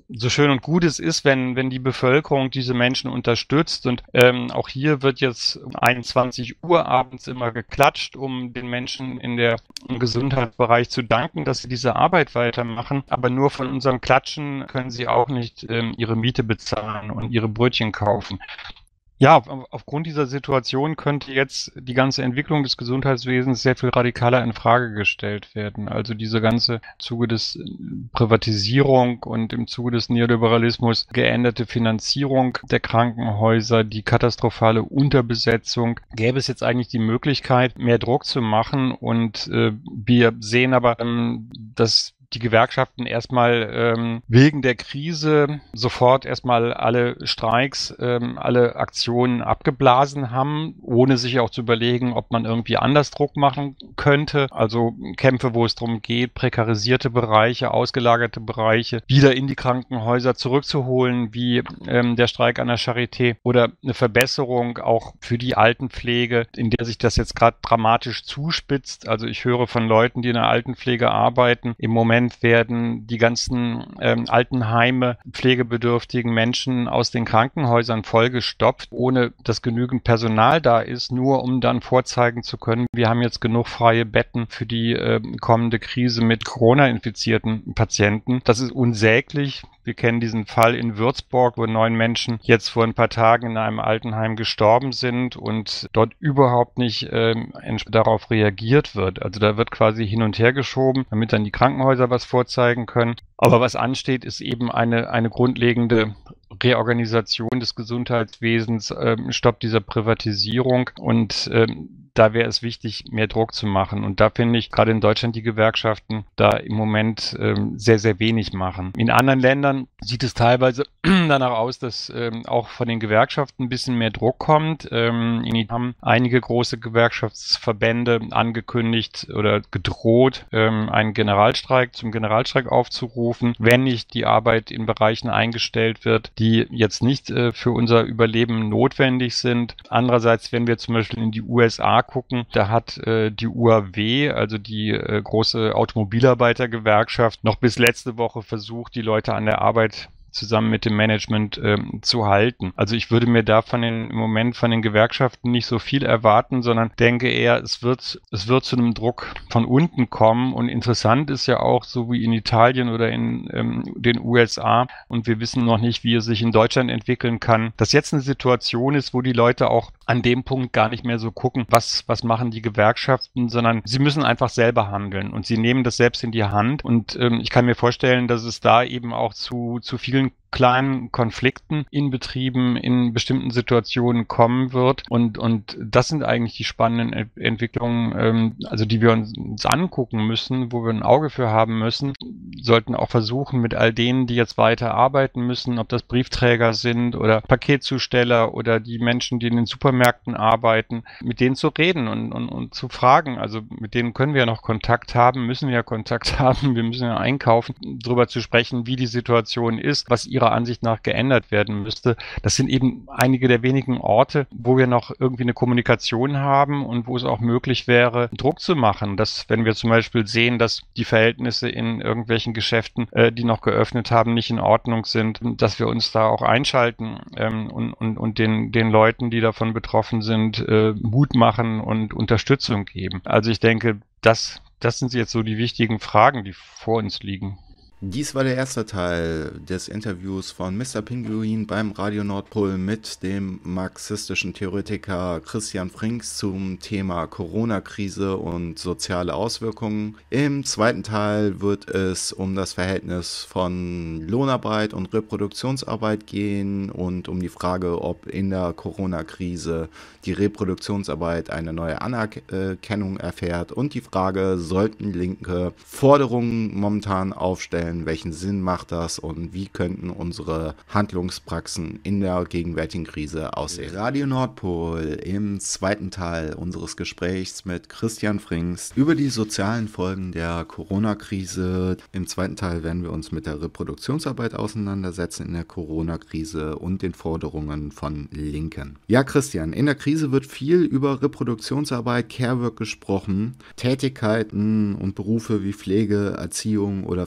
B: so schön und gut es ist, wenn, wenn die Bevölkerung diese Menschen unterstützt. Und ähm, auch hier wird jetzt um einundzwanzig Uhr abends immer geklatscht, um den Menschen in der, im Gesundheitsbereich zu danken, dass sie diese Arbeit weitermachen. Aber nur von unserem Klatschen können sie auch nicht ähm, ihre Miete bezahlen und ihre Brötchen kaufen. Ja, auf, aufgrund dieser Situation könnte jetzt die ganze Entwicklung des Gesundheitswesens sehr viel radikaler in Frage gestellt werden. Also diese ganze im Zuge des Privatisierung und im Zuge des Neoliberalismus geänderte Finanzierung der Krankenhäuser, die katastrophale Unterbesetzung, gäbe es jetzt eigentlich die Möglichkeit, mehr Druck zu machen. Und äh, wir sehen aber, ähm, dass die Gewerkschaften erstmal ähm, wegen der Krise sofort erstmal alle Streiks, ähm, alle Aktionen abgeblasen haben, ohne sich auch zu überlegen, ob man irgendwie anders Druck machen könnte. Also Kämpfe, wo es darum geht, prekarisierte Bereiche, ausgelagerte Bereiche wieder in die Krankenhäuser zurückzuholen, wie ähm, der Streik an der Charité oder eine Verbesserung auch für die Altenpflege, in der sich das jetzt gerade dramatisch zuspitzt. Also ich höre von Leuten, die in der Altenpflege arbeiten, im Moment werden die ganzen ähm, Altenheime, pflegebedürftigen Menschen aus den Krankenhäusern vollgestopft, ohne dass genügend Personal da ist, nur um dann vorzeigen zu können, wir haben jetzt genug freie Betten für die äh, kommende Krise mit Corona-infizierten Patienten. Das ist unsäglich. Wir kennen diesen Fall in Würzburg, wo neun Menschen jetzt vor ein paar Tagen in einem Altenheim gestorben sind und dort überhaupt nicht ähm, darauf reagiert wird. Also da wird quasi hin und her geschoben, damit dann die Krankenhäuser was vorzeigen können. Aber was ansteht, ist eben eine, eine grundlegende Reorganisation des Gesundheitswesens, ähm, Stopp dieser Privatisierung und ähm, da wäre es wichtig, mehr Druck zu machen. Und da finde ich gerade in Deutschland die Gewerkschaften da im Moment ähm, sehr, sehr wenig machen. In anderen Ländern sieht es teilweise danach aus, dass ähm, auch von den Gewerkschaften ein bisschen mehr Druck kommt. Ähm, in Italien haben einige große Gewerkschaftsverbände angekündigt oder gedroht, ähm, einen Generalstreik zum Generalstreik aufzurufen, wenn nicht die Arbeit in Bereichen eingestellt wird, die jetzt nicht äh, für unser Überleben notwendig sind. Andererseits, wenn wir zum Beispiel in die U S A gucken, da hat äh, die U A W, also die äh, große Automobilarbeitergewerkschaft, noch bis letzte Woche versucht, die Leute an der Arbeit zusammen mit dem Management ähm, zu halten. Also ich würde mir da von den, im Moment von den Gewerkschaften nicht so viel erwarten, sondern denke eher, es wird, es wird zu einem Druck von unten kommen. Und interessant ist ja auch, so wie in Italien oder in ähm, den U S A, und wir wissen noch nicht, wie es sich in Deutschland entwickeln kann, dass jetzt eine Situation ist, wo die Leute auch an dem Punkt gar nicht mehr so gucken, was, was machen die Gewerkschaften, sondern sie müssen einfach selber handeln und sie nehmen das selbst in die Hand. Und ähm, ich kann mir vorstellen, dass es da eben auch zu, zu vielen kleinen Konflikten in Betrieben in bestimmten Situationen kommen wird. Und, und das sind eigentlich die spannenden Ent- Entwicklungen, ähm, also die wir uns, uns angucken müssen, wo wir ein Auge für haben müssen. Sollten auch versuchen, mit all denen, die jetzt weiter arbeiten müssen, ob das Briefträger sind oder Paketzusteller oder die Menschen, die in den Supermärkten arbeiten, mit denen zu reden und, und, und zu fragen. Also mit denen können wir ja noch Kontakt haben, müssen wir ja Kontakt haben, wir müssen ja einkaufen, darüber zu sprechen, wie die Situation ist, was ihrer Ansicht nach geändert werden müsste. Das sind eben einige der wenigen Orte, wo wir noch irgendwie eine Kommunikation haben und wo es auch möglich wäre, Druck zu machen. Dass, wenn wir zum Beispiel sehen, dass die Verhältnisse in irgendwelchen Geschäften, äh, die noch geöffnet haben, nicht in Ordnung sind, dass wir uns da auch einschalten ähm, und, und, und den, den Leuten, die davon betroffen sind, äh, Mut machen und Unterstützung geben. Also ich denke, das, das sind jetzt so die wichtigen Fragen, die vor uns liegen.
A: Dies war der erste Teil des Interviews von Mister Pinguin beim Radio Nordpol mit dem marxistischen Theoretiker Christian Frings zum Thema Corona-Krise und soziale Auswirkungen. Im zweiten Teil wird es um das Verhältnis von Lohnarbeit und Reproduktionsarbeit gehen und um die Frage, ob in der Corona-Krise die Reproduktionsarbeit eine neue Anerkennung erfährt und die Frage, sollten Linke Forderungen momentan aufstellen, welchen Sinn macht das und wie könnten unsere Handlungspraxen in der gegenwärtigen Krise aussehen. Radio Nordpol im zweiten Teil unseres Gesprächs mit Christian Frings über die sozialen Folgen der Corona-Krise. Im zweiten Teil werden wir uns mit der Reproduktionsarbeit auseinandersetzen in der Corona-Krise und den Forderungen von Linken. Ja, Christian, in der Krise wird viel über Reproduktionsarbeit, Care-Work gesprochen. Tätigkeiten und Berufe wie Pflege, Erziehung oder Verkauf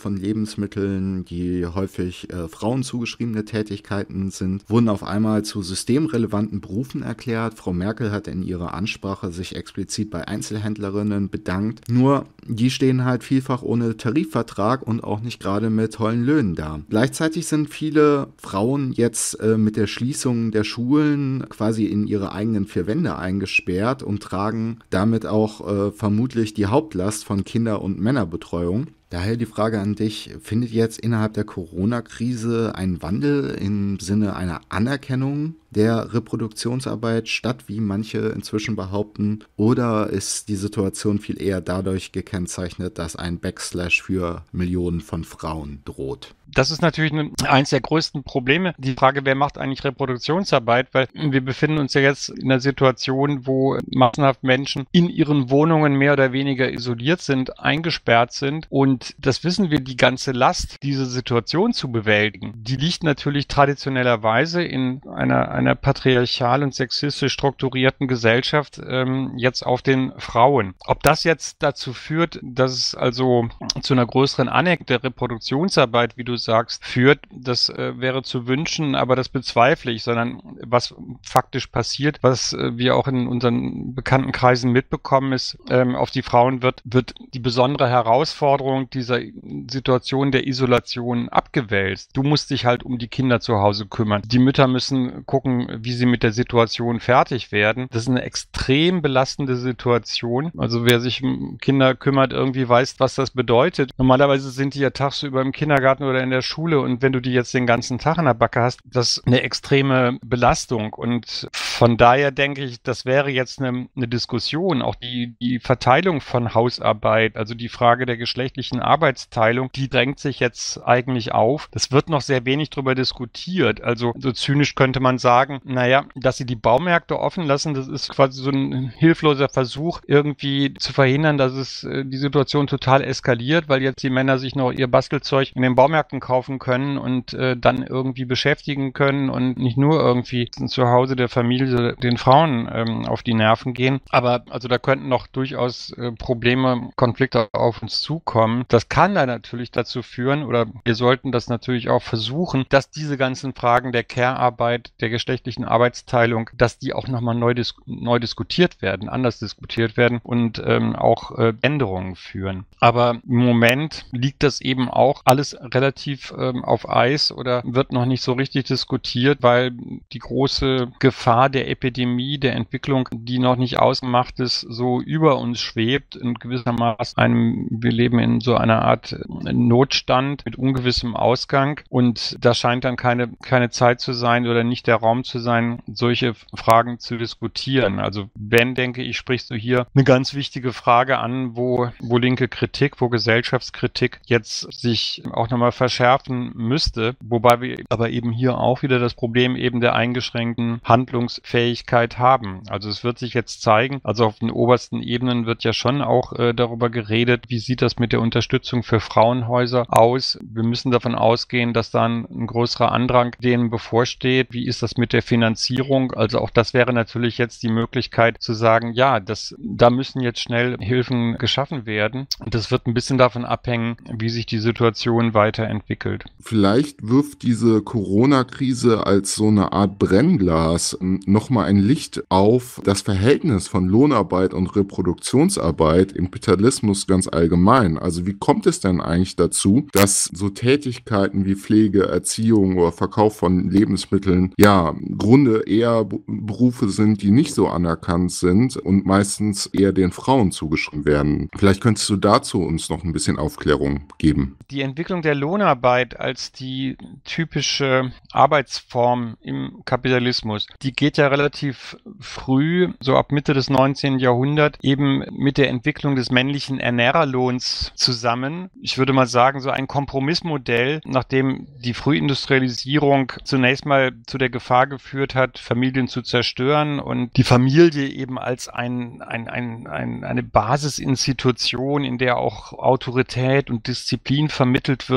A: von Lebensmitteln, die häufig äh, Frauen zugeschriebene Tätigkeiten sind, wurden auf einmal zu systemrelevanten Berufen erklärt. Frau Merkel hat in ihrer Ansprache sich explizit bei Einzelhändlerinnen bedankt. Nur, die stehen halt vielfach ohne Tarifvertrag und auch nicht gerade mit tollen Löhnen da. Gleichzeitig sind viele Frauen jetzt äh, mit der Schließung der Schulen quasi in ihre eigenen vier Wände eingesperrt und tragen damit auch äh, vermutlich die Hauptlast von Kinder- und Männerbetreuung. Daher die Frage an dich, findet jetzt innerhalb der Corona-Krise ein Wandel im Sinne einer Anerkennung der Reproduktionsarbeit statt, wie manche inzwischen behaupten, oder ist die Situation viel eher dadurch gekennzeichnet, dass ein Backslash für Millionen von Frauen droht?
B: Das ist natürlich eines der größten Probleme. Die Frage, wer macht eigentlich Reproduktionsarbeit? Weil wir befinden uns ja jetzt in einer Situation, wo massenhaft Menschen in ihren Wohnungen mehr oder weniger isoliert sind, eingesperrt sind. Und das wissen wir, die ganze Last, diese Situation zu bewältigen, die liegt natürlich traditionellerweise in einer, einer patriarchal und sexistisch strukturierten Gesellschaft ähm, jetzt auf den Frauen. Ob das jetzt dazu führt, dass es also zu einer größeren Anerkennung der Reproduktionsarbeit, wie du sagst, führt, das äh, wäre zu wünschen, aber das bezweifle ich, sondern was faktisch passiert, was äh, wir auch in unseren Bekanntenkreisen mitbekommen, ist, ähm, auf die Frauen wird, wird die besondere Herausforderung dieser Situation der Isolation abgewälzt. Du musst dich halt um die Kinder zu Hause kümmern. Die Mütter müssen gucken, wie sie mit der Situation fertig werden. Das ist eine extrem belastende Situation. Also wer sich um Kinder kümmert, irgendwie weiß, was das bedeutet. Normalerweise sind die ja tagsüber im Kindergarten oder in der Schule und wenn du die jetzt den ganzen Tag in der Backe hast, das ist eine extreme Belastung und von daher denke ich, das wäre jetzt eine, eine Diskussion, auch die, die Verteilung von Hausarbeit, also die Frage der geschlechtlichen Arbeitsteilung, die drängt sich jetzt eigentlich auf. Das wird noch sehr wenig darüber diskutiert, also so zynisch könnte man sagen, naja, dass sie die Baumärkte offen lassen, das ist quasi so ein hilfloser Versuch, irgendwie zu verhindern, dass es äh, die Situation total eskaliert, weil jetzt die Männer sich noch ihr Bastelzeug in den Baumärkten kaufen können und äh, dann irgendwie beschäftigen können und nicht nur irgendwie zu Hause der Familie den Frauen ähm, auf die Nerven gehen. Aber also da könnten noch durchaus äh, Probleme, Konflikte auf uns zukommen. Das kann dann natürlich dazu führen, oder wir sollten das natürlich auch versuchen, dass diese ganzen Fragen der Care-Arbeit, der geschlechtlichen Arbeitsteilung, dass die auch nochmal neu, dis- neu diskutiert werden, anders diskutiert werden und ähm, auch äh, Änderungen führen. Aber im Moment liegt das eben auch alles relativ ähm, auf Eis oder wird noch nicht so richtig diskutiert, weil die große Gefahr der Epidemie, der Entwicklung, die noch nicht ausgemacht ist, so über uns schwebt. In gewissermaßen einem, wir leben in so einer Art Notstand mit ungewissem Ausgang und da scheint dann keine, keine Zeit zu sein oder nicht der Raum zu sein, solche Fragen zu diskutieren. Also wenn, denke ich, sprichst du hier eine ganz wichtige Frage an, wo, wo linke Kritik, wo Gesellschaftskritik jetzt sich auch nochmal verschärfen müsste, wobei wir aber eben hier auch wieder das Problem eben der eingeschränkten Handlungsfähigkeit haben. Also es wird sich jetzt zeigen, also auf den obersten Ebenen wird ja schon auch äh, darüber geredet, wie sieht das mit der Unterstützung für Frauenhäuser aus. Wir müssen davon ausgehen, dass dann ein größerer Andrang denen bevorsteht. Wie ist das mit der Finanzierung? Also auch das wäre natürlich jetzt die Möglichkeit zu sagen, ja, das, da müssen jetzt schnell Hilfen geschaffen werden. Und das wird ein bisschen davon abhängen, wie sich die Situation weiterentwickelt.
C: Vielleicht wirft diese Corona-Krise als so eine Art Brennglas nochmal ein Licht auf das Verhältnis von Lohnarbeit und Reproduktionsarbeit im Kapitalismus ganz allgemein. Also wie kommt es denn eigentlich dazu, dass so Tätigkeiten wie Pflege, Erziehung oder Verkauf von Lebensmitteln ja im Grunde eher Berufe sind, die nicht so anerkannt sind und meistens eher den Frauen zugeschrieben werden? Vielleicht könntest du dazu uns noch ein bisschen Aufklärung geben.
B: Die Entwicklung der Lohnarbeit als die typische Arbeitsform im Kapitalismus, die geht ja relativ früh, so ab Mitte des neunzehnten Jahrhunderts, eben mit der Entwicklung des männlichen Ernährerlohns zusammen. Ich würde mal sagen, so ein Kompromissmodell, nachdem die Frühindustrialisierung zunächst mal zu der Gefahr geführt hat, Familien zu zerstören und die Familie eben als ein, ein, ein, ein, eine Basisinstitution, in der auch Autorität und Disziplin vermittelt wird, zu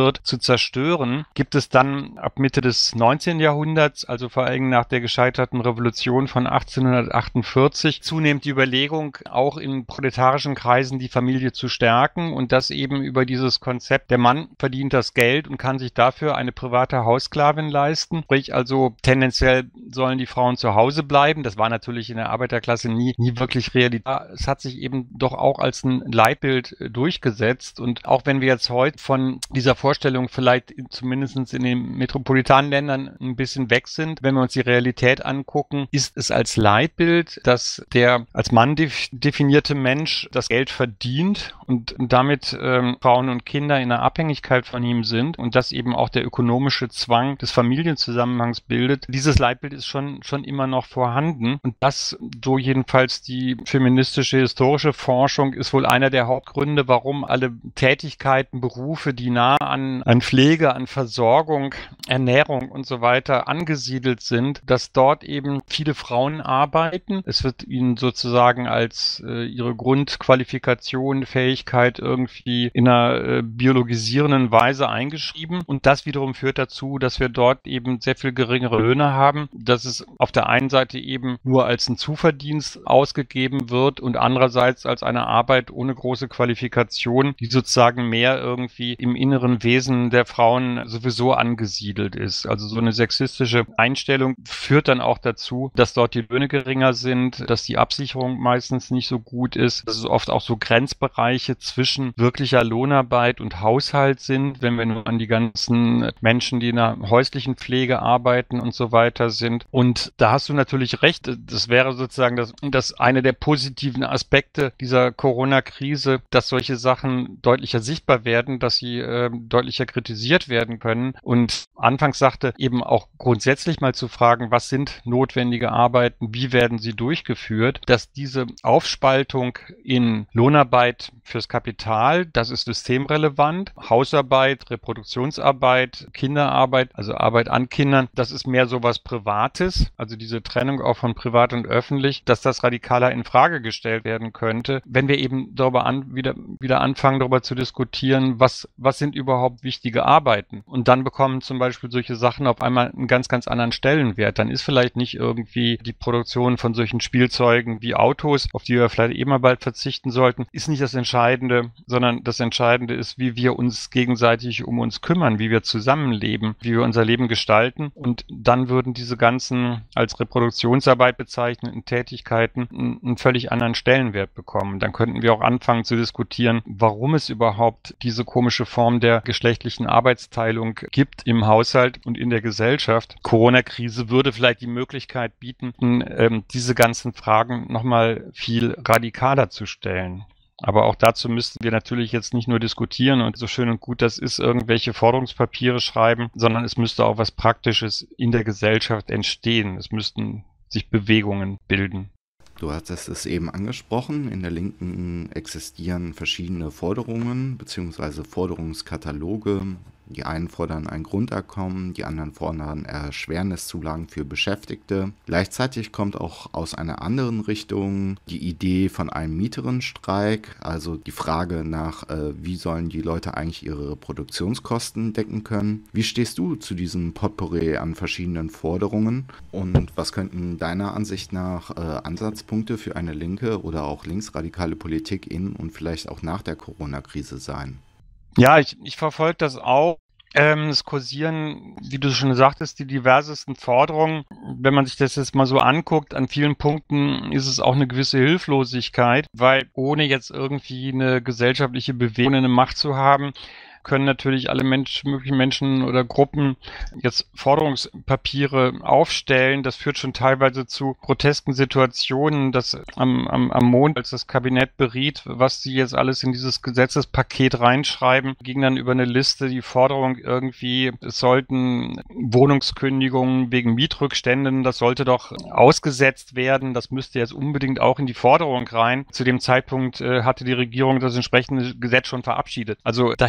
B: zerstören, gibt es dann ab Mitte des neunzehnten Jahrhunderts, also vor allem nach der gescheiterten Revolution von achtzehnhundertachtundvierzig, zunehmend die Überlegung, auch in proletarischen Kreisen die Familie zu stärken und das eben über dieses Konzept, der Mann verdient das Geld und kann sich dafür eine private Haussklavin leisten. Sprich also, tendenziell sollen die Frauen zu Hause bleiben. Das war natürlich in der Arbeiterklasse nie, nie wirklich Realität. Es hat sich eben doch auch als ein Leitbild durchgesetzt. Und auch wenn wir jetzt heute von dieser Vorstellung vielleicht zumindest in den metropolitanen Ländern ein bisschen weg sind, wenn wir uns die Realität angucken, ist es als Leitbild, dass der als Mann definierte Mensch das Geld verdient und damit ähm, Frauen und Kinder in einer Abhängigkeit von ihm sind und das eben auch der ökonomische Zwang des Familienzusammenhangs bildet. Dieses Leitbild ist schon, schon immer noch vorhanden und das, so jedenfalls die feministische historische Forschung, ist wohl einer der Hauptgründe, warum alle Tätigkeiten, Berufe, die nah an, an Pflege, an Versorgung, Ernährung und so weiter angesiedelt sind, dass dort eben viele Frauen arbeiten. Es wird ihnen sozusagen als äh, ihre Grundqualifikation, Fähigkeit irgendwie in einer äh, biologisierenden Weise eingeschrieben und das wiederum führt dazu, dass wir dort eben sehr viel geringere Löhne haben, dass es auf der einen Seite eben nur als ein Zuverdienst ausgegeben wird und andererseits als eine Arbeit ohne große Qualifikation, die sozusagen mehr irgendwie im inneren Wesen der Frauen sowieso angesiedelt ist. Also so eine sexistische Einstellung führt dann auch dazu, dass dort die Löhne geringer sind, dass die Absicherung meistens nicht so gut ist, dass es oft auch so Grenzbereiche zwischen wirklicher Lohnarbeit und Haushalt sind, wenn wir nur an die ganzen Menschen, die in der häuslichen Pflege arbeiten und so weiter sind. Und da hast du natürlich recht, das wäre sozusagen das, das eine der positiven Aspekte dieser Corona-Krise, dass solche Sachen deutlicher sichtbar werden, dass sie äh, deutlicher kritisiert werden können. Und anfangs sagte eben auch grundsätzlich mal zu fragen, was sind notwendige Arbeiten, wie werden sie durchgeführt, dass diese Aufspaltung in Lohnarbeit fürs Kapital, das ist systemrelevant, Hausarbeit, Reproduktionsarbeit, Kinderarbeit, also Arbeit an Kindern, das ist mehr so was Privates, also diese Trennung auch von privat und öffentlich, dass das radikaler in Frage gestellt werden könnte, wenn wir eben darüber an, wieder, wieder anfangen, darüber zu diskutieren, was, was sind überhaupt wichtige Arbeiten. Und dann bekommen zum Beispiel solche Sachen auf einmal einen ganz, ganz anderen Stellenwert. Dann ist vielleicht nicht irgendwie die Produktion von solchen Spielzeugen wie Autos, auf die wir vielleicht eh mal bald verzichten sollten, ist nicht das Entscheidende, sondern das Entscheidende ist, wie wir uns gegenseitig um uns kümmern, wie wir zusammenleben, wie wir unser Leben gestalten. Und dann würden diese ganzen als Reproduktionsarbeit bezeichneten Tätigkeiten einen, einen völlig anderen Stellenwert bekommen. Dann könnten wir auch anfangen zu diskutieren, warum es überhaupt diese komische Form der geschlechtlichen Arbeitsteilung gibt im Haushalt und in der Gesellschaft. Corona-Krise würde vielleicht die Möglichkeit bieten, ähm, diese ganzen Fragen nochmal viel radikaler zu stellen. Aber auch dazu müssten wir natürlich jetzt nicht nur diskutieren und so schön und gut das ist, irgendwelche Forderungspapiere schreiben, sondern es müsste auch was Praktisches in der Gesellschaft entstehen. Es müssten sich Bewegungen bilden.
A: Du hattest es eben angesprochen, in der Linken existieren verschiedene Forderungen bzw. Forderungskataloge. Die einen fordern ein Grundeinkommen, die anderen fordern Erschwerniszulagen für Beschäftigte. Gleichzeitig kommt auch aus einer anderen Richtung die Idee von einem Mieterinnenstreik, also die Frage nach, äh, wie sollen die Leute eigentlich ihre Produktionskosten decken können. Wie stehst du zu diesem Potpourri an verschiedenen Forderungen und was könnten deiner Ansicht nach äh, Ansatzpunkte für eine linke oder auch linksradikale Politik in und vielleicht auch nach der Corona-Krise sein?
B: Ja, ich, ich verfolge das auch. Ähm, es kursieren, wie du schon sagtest, die diversesten Forderungen. Wenn man sich das jetzt mal so anguckt, an vielen Punkten ist es auch eine gewisse Hilflosigkeit, weil ohne jetzt irgendwie eine gesellschaftliche Bewegung, eine Macht zu haben, können natürlich alle Mensch, möglichen Menschen oder Gruppen jetzt Forderungspapiere aufstellen. Das führt schon teilweise zu grotesken Situationen, dass am, am, am Montag, als das Kabinett beriet, was sie jetzt alles in dieses Gesetzespaket reinschreiben, ging dann über eine Liste die Forderung irgendwie, es sollten Wohnungskündigungen wegen Mietrückständen, das sollte doch ausgesetzt werden. Das müsste jetzt unbedingt auch in die Forderung rein. Zu dem Zeitpunkt äh, hatte die Regierung das entsprechende Gesetz schon verabschiedet. Also da hinkt man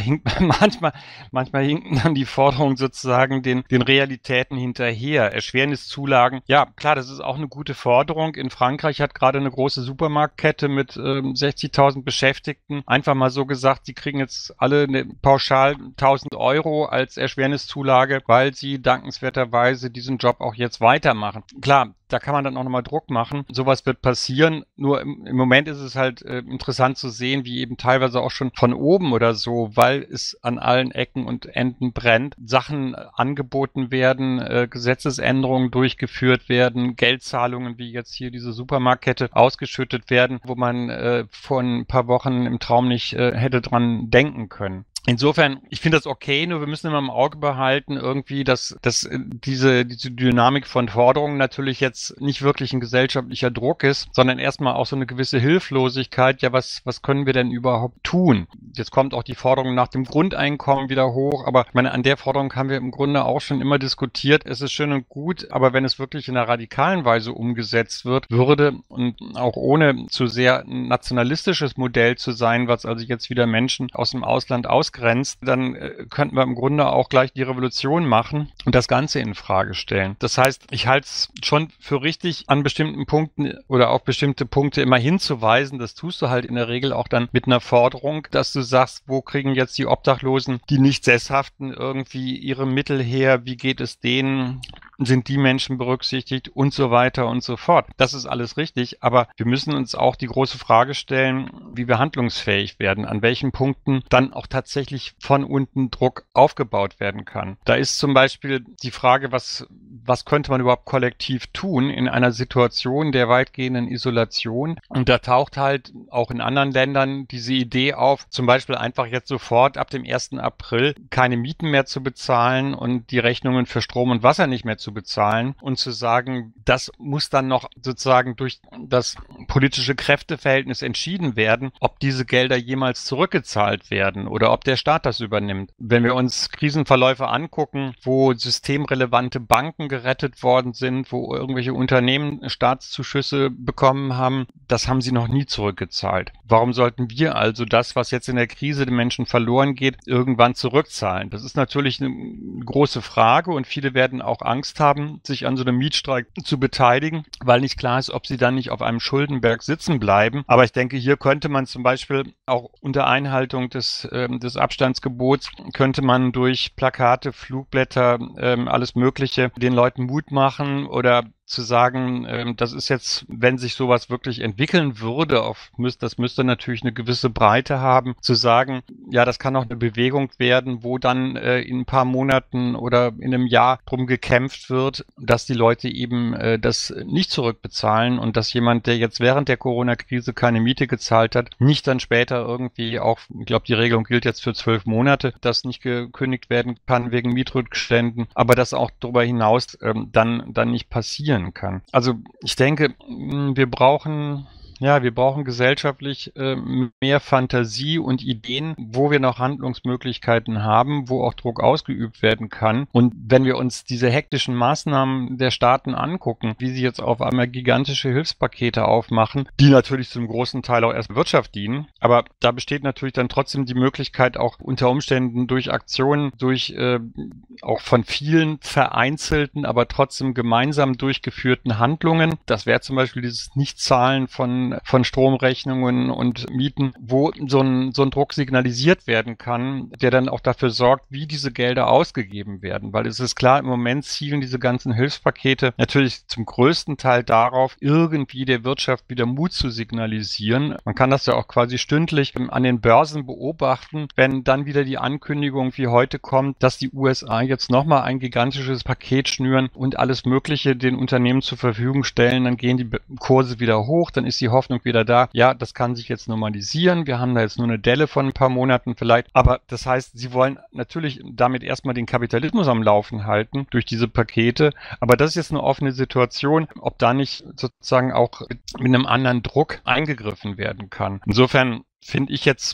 B: manchmal, manchmal hinken dann die Forderungen sozusagen den, den Realitäten hinterher. Erschwerniszulagen, ja klar, das ist auch eine gute Forderung. In Frankreich hat gerade eine große Supermarktkette mit ähm, sechzigtausend Beschäftigten einfach mal so gesagt, die kriegen jetzt alle eine pauschal tausend Euro als Erschwerniszulage, weil sie dankenswerterweise diesen Job auch jetzt weitermachen. Klar, da kann man dann auch nochmal Druck machen. Sowas wird passieren. Nur im, im Moment ist es halt äh, interessant zu sehen, wie eben teilweise auch schon von oben oder so, weil es an allen Ecken und Enden brennt, Sachen äh, angeboten werden, äh, Gesetzesänderungen durchgeführt werden, Geldzahlungen wie jetzt hier diese Supermarktkette ausgeschüttet werden, wo man äh, vor ein paar Wochen im Traum nicht äh, hätte dran denken können. Insofern, ich finde das okay, nur wir müssen immer im Auge behalten, irgendwie, dass, dass diese, diese Dynamik von Forderungen natürlich jetzt nicht wirklich ein gesellschaftlicher Druck ist, sondern erstmal auch so eine gewisse Hilflosigkeit. Ja, was, was können wir denn überhaupt tun? Jetzt kommt auch die Forderung nach dem Grundeinkommen wieder hoch, aber ich meine, an der Forderung haben wir im Grunde auch schon immer diskutiert. Es ist schön und gut, aber wenn es wirklich in einer radikalen Weise umgesetzt wird, würde und auch ohne zu sehr ein nationalistisches Modell zu sein, was also jetzt wieder Menschen aus dem Ausland ausgrenzt, dann äh, könnten wir im Grunde auch gleich die Revolution machen und das Ganze in Frage stellen. Das heißt, ich halte es schon für richtig, an bestimmten Punkten oder auf bestimmte Punkte immer hinzuweisen. Das tust du halt in der Regel auch dann mit einer Forderung, dass du sagst, wo kriegen jetzt die Obdachlosen, die nicht Sesshaften irgendwie ihre Mittel her? Wie geht es denen? Sind die Menschen berücksichtigt und so weiter und so fort. Das ist alles richtig, aber wir müssen uns auch die große Frage stellen, wie wir handlungsfähig werden, an welchen Punkten dann auch tatsächlich von unten Druck aufgebaut werden kann. Da ist zum Beispiel die Frage, was, was könnte man überhaupt kollektiv tun in einer Situation der weitgehenden Isolation? Und da taucht halt auch in anderen Ländern diese Idee auf, zum Beispiel einfach jetzt sofort ab dem ersten April keine Mieten mehr zu bezahlen und die Rechnungen für Strom und Wasser nicht mehr zu zu bezahlen und zu sagen, das muss dann noch sozusagen durch das politische Kräfteverhältnis entschieden werden, ob diese Gelder jemals zurückgezahlt werden oder ob der Staat das übernimmt. Wenn wir uns Krisenverläufe angucken, wo systemrelevante Banken gerettet worden sind, wo irgendwelche Unternehmen Staatszuschüsse bekommen haben, das haben sie noch nie zurückgezahlt. Warum sollten wir also das, was jetzt in der Krise den Menschen verloren geht, irgendwann zurückzahlen? Das ist natürlich eine große Frage und viele werden auch Angst haben, sich an so einem Mietstreik zu beteiligen, weil nicht klar ist, ob sie dann nicht auf einem Schuldenberg sitzen bleiben. Aber ich denke, hier könnte man zum Beispiel auch unter Einhaltung des, äh, des Abstandsgebots, könnte man durch Plakate, Flugblätter, äh, alles Mögliche den Leuten Mut machen oder zu sagen, ähm, das ist jetzt, wenn sich sowas wirklich entwickeln würde, auf, müsst, das müsste natürlich eine gewisse Breite haben, zu sagen, ja, das kann auch eine Bewegung werden, wo dann äh, in ein paar Monaten oder in einem Jahr drum gekämpft wird, dass die Leute eben äh, das nicht zurückbezahlen und dass jemand, der jetzt während der Corona-Krise keine Miete gezahlt hat, nicht dann später irgendwie auch, ich glaube, die Regelung gilt jetzt für zwölf Monate, dass nicht gekündigt werden kann wegen Mietrückständen, aber das auch darüber hinaus ähm, dann, dann nicht passieren kann. Also ich denke, wir brauchen Ja, wir brauchen gesellschaftlich äh, mehr Fantasie und Ideen, wo wir noch Handlungsmöglichkeiten haben, wo auch Druck ausgeübt werden kann. Und wenn wir uns diese hektischen Maßnahmen der Staaten angucken, wie sie jetzt auf einmal gigantische Hilfspakete aufmachen, die natürlich zum großen Teil auch erst Wirtschaft dienen, aber da besteht natürlich dann trotzdem die Möglichkeit, auch unter Umständen durch Aktionen, durch äh, auch von vielen vereinzelten, aber trotzdem gemeinsam durchgeführten Handlungen, das wäre zum Beispiel dieses Nichtzahlen von von Stromrechnungen und Mieten, wo so ein, so ein Druck signalisiert werden kann, der dann auch dafür sorgt, wie diese Gelder ausgegeben werden. Weil es ist klar, im Moment zielen diese ganzen Hilfspakete natürlich zum größten Teil darauf, irgendwie der Wirtschaft wieder Mut zu signalisieren. Man kann das ja auch quasi stündlich an den Börsen beobachten, wenn dann wieder die Ankündigung wie heute kommt, dass die U S A jetzt nochmal ein gigantisches Paket schnüren und alles Mögliche den Unternehmen zur Verfügung stellen, dann gehen die Kurse wieder hoch, dann ist die Hoffnung wieder da, ja, das kann sich jetzt normalisieren, wir haben da jetzt nur eine Delle von ein paar Monaten vielleicht, aber das heißt, sie wollen natürlich damit erstmal den Kapitalismus am Laufen halten durch diese Pakete, aber das ist jetzt eine offene Situation, ob da nicht sozusagen auch mit einem anderen Druck eingegriffen werden kann. Insofern finde ich jetzt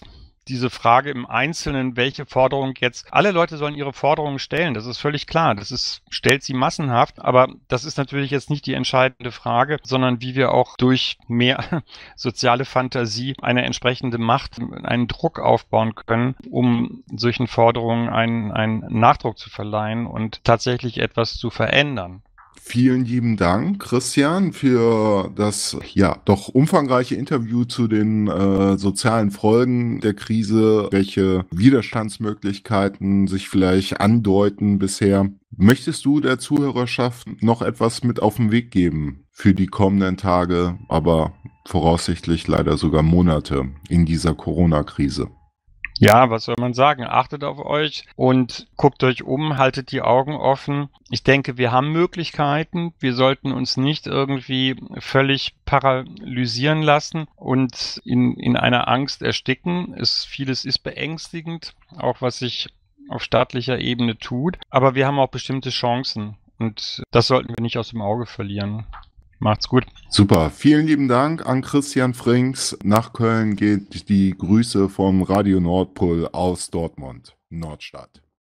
B: diese Frage im Einzelnen, welche Forderung jetzt, alle Leute sollen ihre Forderungen stellen, das ist völlig klar, das ist, stellt sie massenhaft, aber das ist natürlich jetzt nicht die entscheidende Frage, sondern wie wir auch durch mehr soziale Fantasie eine entsprechende Macht, einen Druck aufbauen können, um solchen Forderungen einen, einen Nachdruck zu verleihen und tatsächlich etwas zu verändern.
C: Vielen lieben Dank, Christian, für das ja doch umfangreiche Interview zu den äh, sozialen Folgen der Krise, welche Widerstandsmöglichkeiten sich vielleicht andeuten bisher. Möchtest du der Zuhörerschaft noch etwas mit auf den Weg geben für die kommenden Tage, aber voraussichtlich leider sogar Monate in dieser Corona-Krise?
B: Ja, was soll man sagen? Achtet auf euch und guckt euch um, haltet die Augen offen. Ich denke, wir haben Möglichkeiten. Wir sollten uns nicht irgendwie völlig paralysieren lassen und in, in einer Angst ersticken. Es, vieles ist beängstigend, auch was sich auf staatlicher Ebene tut. Aber wir haben auch bestimmte Chancen und das sollten wir nicht aus dem Auge verlieren. Macht's gut.
C: Super, vielen lieben Dank an Christian Frings. Nach Köln geht die Grüße vom Radio Nordpol aus Dortmund, Nordstadt.